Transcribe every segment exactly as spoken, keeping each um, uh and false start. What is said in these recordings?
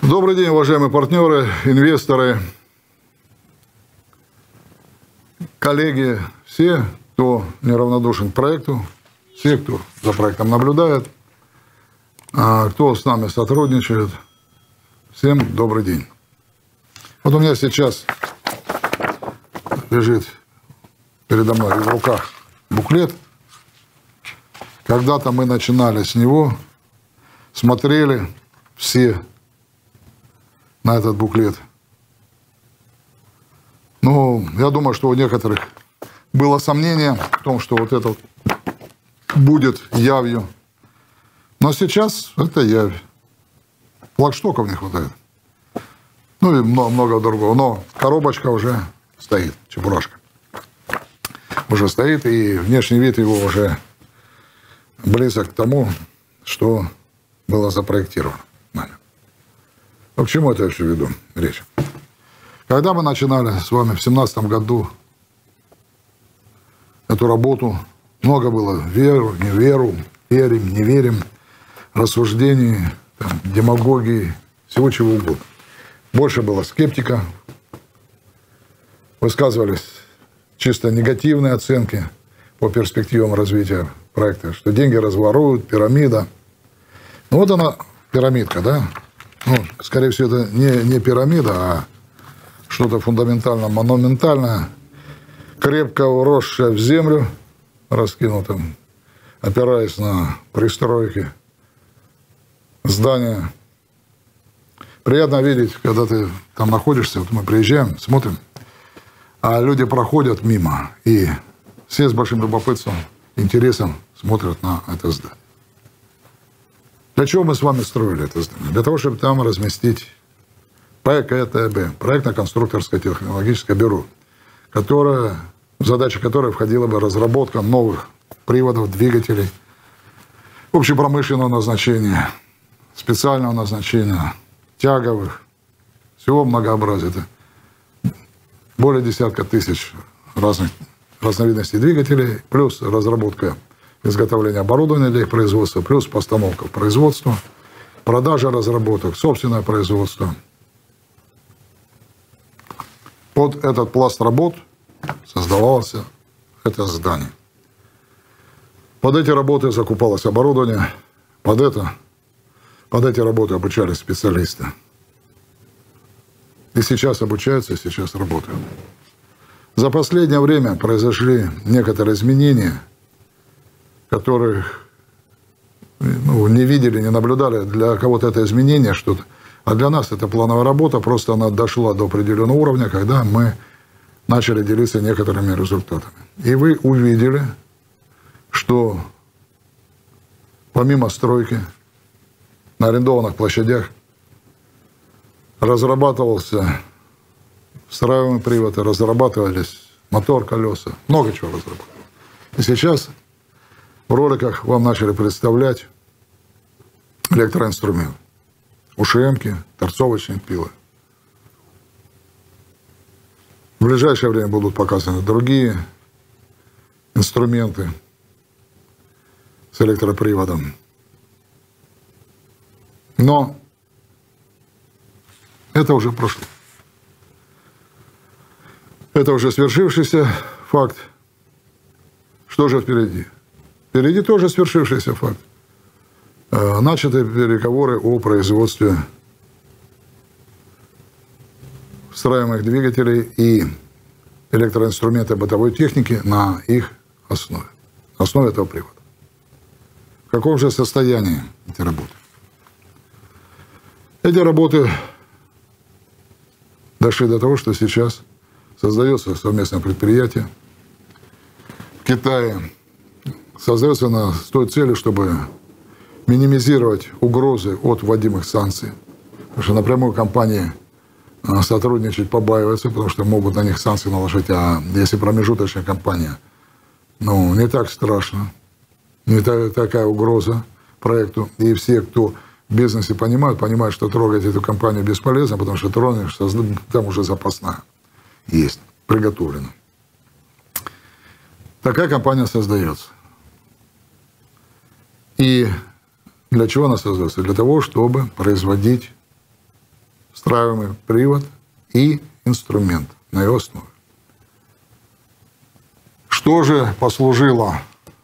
Добрый день, уважаемые партнеры, инвесторы, коллеги, все, кто неравнодушен к проекту, все, кто за проектом наблюдает, кто с нами сотрудничает. Всем добрый день. Вот у меня сейчас лежит передо мной в руках буклет. Когда-то мы начинали с него, смотрели все на этот буклет. Ну, я думаю, что у некоторых было сомнение в том, что вот это будет явью. Но сейчас это явь. Флагштоков не хватает. Ну и много, много другого. Но коробочка уже стоит, чебурашка. Уже стоит, и внешний вид его уже близок к тому, что было запроектировано нами. Но к чему это я все веду речь? Когда мы начинали с вами в семнадцатом году эту работу, много было веру, не веру, верим, не верим, рассуждений, там, демагогии, всего чего угодно. Больше было скептика, высказывались чисто негативные оценки по перспективам развития проекта, что деньги разворуют, пирамида. Ну вот она, пирамидка, да? Ну, скорее всего, это не, не пирамида, а что-то фундаментально монументальное, крепко уросшее в землю, раскинутым, опираясь на пристройки, здания. Приятно видеть, когда ты там находишься, вот мы приезжаем, смотрим, а люди проходят мимо, и все с большим любопытством, интересом смотрят на это здание. Для чего мы с вами строили это здание? Для того, чтобы там разместить Пэ Ка Тэ Бэ, проектно-конструкторское технологическое бюро, которое, в задачи которой входила бы разработка новых приводов, двигателей, общепромышленного назначения, специального назначения, тяговых, всего многообразия. Это более десятка тысяч разных разновидностей двигателей, плюс разработка, изготовление оборудования для их производства, плюс постановка в производство, продажа разработок, собственное производство. Под этот пласт работ создавалось это здание. Под эти работы закупалось оборудование, под это, под эти работы обучались специалисты. И сейчас обучаются, и сейчас работают. За последнее время произошли некоторые изменения, которых ну, не видели, не наблюдали. Для кого-то это изменение что-то. А для нас это плановая работа, просто она дошла до определенного уровня, когда мы начали делиться некоторыми результатами. И вы увидели, что помимо стройки на арендованных площадях разрабатывался встраиваемый привод, разрабатывались мотор, колеса, много чего разрабатывалось. И сейчас в роликах вам начали представлять электроинструмент. ушемки, торцовочные пилы. В ближайшее время будут показаны другие инструменты с электроприводом. Но это уже прошло. Это уже свершившийся факт. Что же впереди? Впереди тоже свершившийся факт. Начаты переговоры о производстве встраиваемых двигателей и электроинструмента бытовой техники на их основе. На основе этого привода. В каком же состоянии эти работы? Эти работы дошли до того, что сейчас создается совместное предприятие в Китае. Создается на, с той целью, чтобы минимизировать угрозы от вводимых санкций. Потому что напрямую компании сотрудничать побаиваются, потому что могут на них санкции наложить. А если промежуточная компания, ну, не так страшно, не та, такая угроза проекту. И все, кто в бизнесе понимают, понимают, что трогать эту компанию бесполезно, потому что тронешь, там уже запасная есть, приготовлена. Такая компания создается. И для чего она создается? Для того, чтобы производить встраиваемый привод и инструмент на его основе. Что же послужило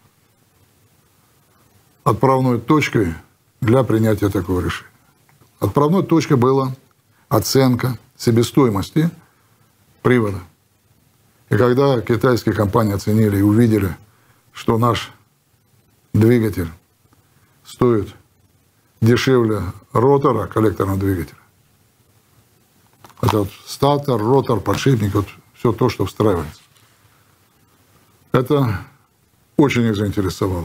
отправной точкой для принятия такого решения? Отправной точкой была оценка себестоимости привода. И когда китайские компании оценили и увидели, что наш двигатель стоит дешевле ротора, коллекторного двигателя, это вот статор, ротор, подшипник, вот все то, что встраивается, это очень их заинтересовало.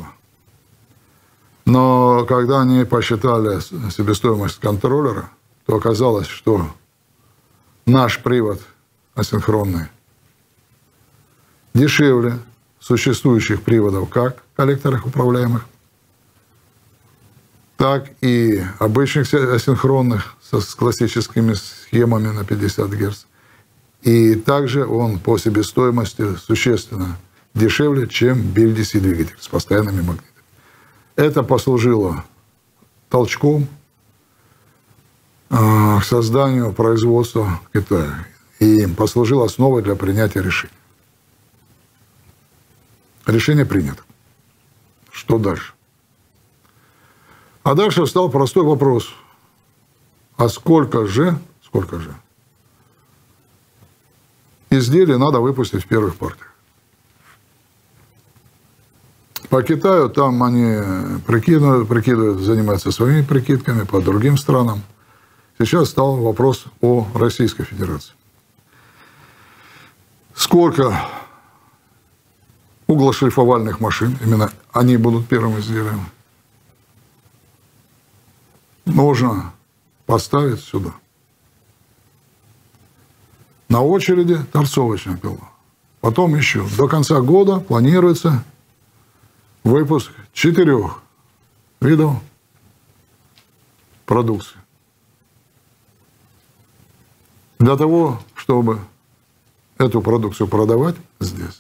Но когда они посчитали себестоимость контроллера, то оказалось, что наш привод асинхронный дешевле существующих приводов как коллекторах управляемых, так и обычных асинхронных с классическими схемами на пятьдесят герц. И также он по себестоимости существенно дешевле, чем би эл ди си-двигатель с постоянными магнитами. Это послужило толчком к созданию производства в Китае и послужило основой для принятия решения. Решение принято. Что дальше? А дальше встал простой вопрос. А сколько же, сколько же изделий надо выпустить в первых партиях? По Китаю там они прикидывают, прикидывают, занимаются своими прикидками, по другим странам. Сейчас стал вопрос о Российской Федерации. Сколько углошлифовальных машин, именно они будут первым изделием, нужно поставить сюда. На очереди торцовочная пила. Потом еще до конца года планируется выпуск четырех видов продукции. Для того, чтобы эту продукцию продавать здесь,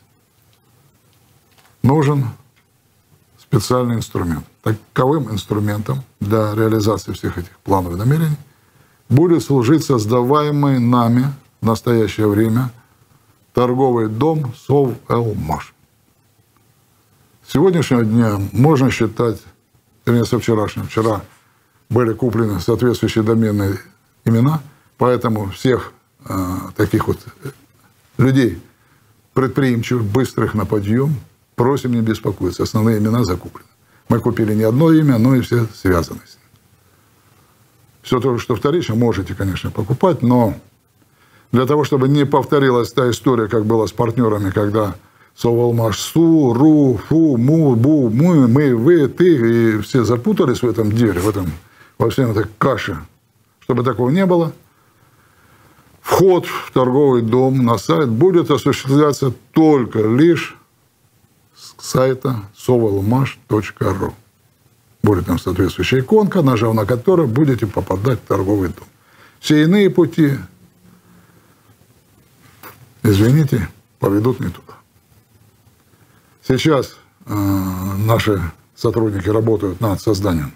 нужен специальный инструмент. Таковым инструментом для реализации всех этих планов и намерений будет служить создаваемый нами в настоящее время торговый дом Совелмаш. С сегодняшнего дня можно считать, вернее, со вчерашнего, вчера были куплены соответствующие доменные имена, поэтому всех э, таких вот людей, предприимчивых, быстрых на подъем, просим не беспокоиться, основные имена закуплены. Мы купили не одно имя, но и все связаны с ним. Все то, что вторично, можете, конечно, покупать, но для того, чтобы не повторилась та история, как было с партнерами, когда Совелмаш, Су, Ру, Фу, Му, Бу, Мы, Мы, Вы, Ты, и все запутались в этом деле, в этом, во всем этой каше. Чтобы такого не было, вход в торговый дом на сайт будет осуществляться только лишь с сайта совелмаш точка ру. Будет там соответствующая иконка, нажав на которую будете попадать в торговый дом. Все иные пути, извините, поведут не туда. Сейчас э, наши сотрудники работают над созданием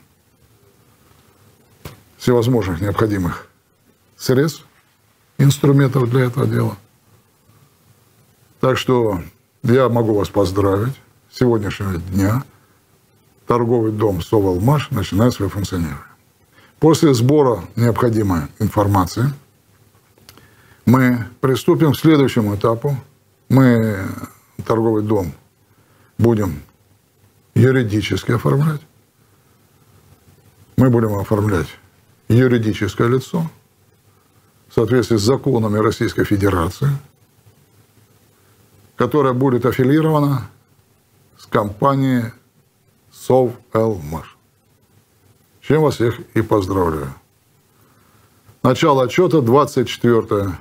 всевозможных необходимых средств, инструментов для этого дела. Так что я могу вас поздравить. С сегодняшнего дня торговый дом Совелмаш начинает свое функционирование. После сбора необходимой информации мы приступим к следующему этапу. Мы торговый дом будем юридически оформлять. Мы будем оформлять юридическое лицо в соответствии с законами Российской Федерации, которая будет аффилирована с компанией Совелмаш. С чем вас всех и поздравляю. Начало отчета двадцать четвёртого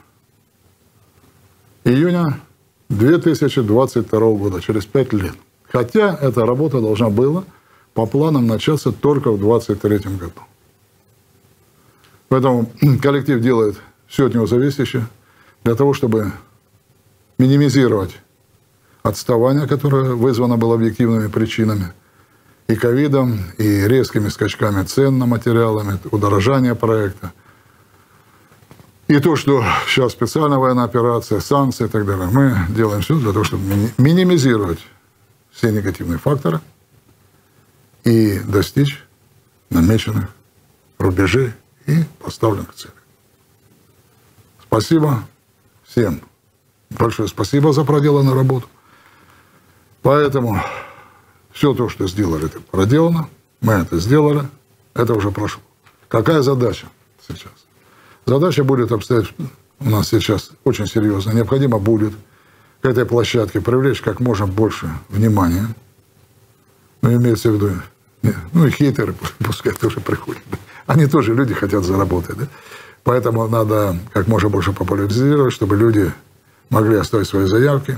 июня две тысячи двадцать второго года, через пять лет. Хотя эта работа должна была по планам начаться только в двадцать третьем году. Поэтому коллектив делает все от него зависящее для того, чтобы минимизировать отставание, которое вызвано было объективными причинами, и ковидом, и резкими скачками цен на материалы, удорожание проекта. И то, что сейчас специальная военная операция, санкции и так далее, мы делаем все для того, чтобы минимизировать все негативные факторы и достичь намеченных рубежей и поставленных целей. Спасибо всем. Большое спасибо за проделанную работу. Поэтому все то, что сделали, это проделано. Мы это сделали. Это уже прошло. Какая задача сейчас? Задача будет обстоять у нас сейчас очень серьезно. Необходимо будет к этой площадке привлечь как можно больше внимания. Ну, имеется в виду, ну и хейтеры пускай тоже приходят. Они тоже люди хотят заработать. Да? Поэтому надо как можно больше популяризировать, чтобы люди могли оставить свои заявки.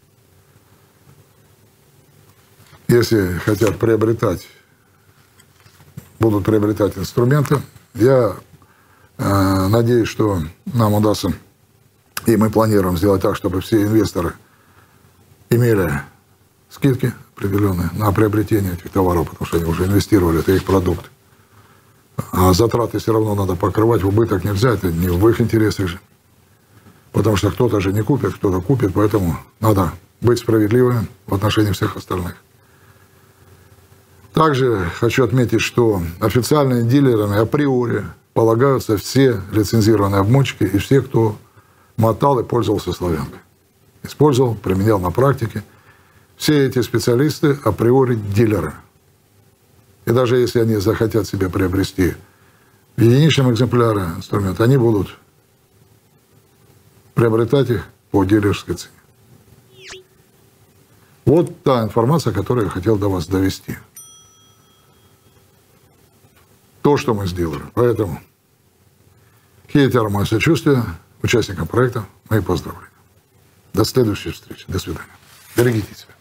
Если хотят приобретать, будут приобретать инструменты, я э, надеюсь, что нам удастся, и мы планируем сделать так, чтобы все инвесторы имели скидки определенные на приобретение этих товаров, потому что они уже инвестировали, это их продукт. А затраты все равно надо покрывать, в убыток нельзя, это не в их интересах же. Потому что кто-то же не купит, кто-то купит, поэтому надо быть справедливым в отношении всех остальных. Также хочу отметить, что официальными дилерами априори полагаются все лицензированные обмотчики и все, кто мотал и пользовался славянкой. Использовал, применял на практике. Все эти специалисты априори дилеры. И даже если они захотят себе приобрести в единичном экземпляре инструмент, они будут приобретать их по дилерской цене. Вот та информация, которую я хотел до вас довести. То, что мы сделали. Поэтому хейтерам мое сочувствие, участникам проекта мои поздравления. До следующей встречи. До свидания. Берегите себя.